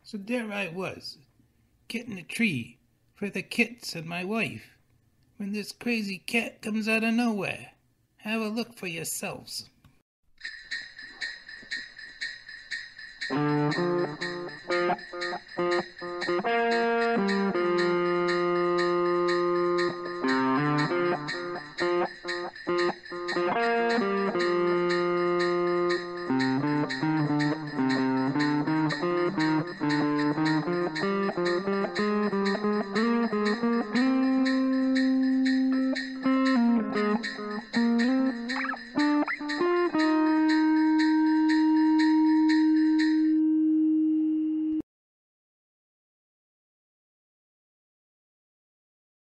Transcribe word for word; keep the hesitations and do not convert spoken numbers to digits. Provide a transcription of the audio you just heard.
So there I was, getting a tree for the kits and my wife, when this crazy cat comes out of nowhere. Have a look for yourselves.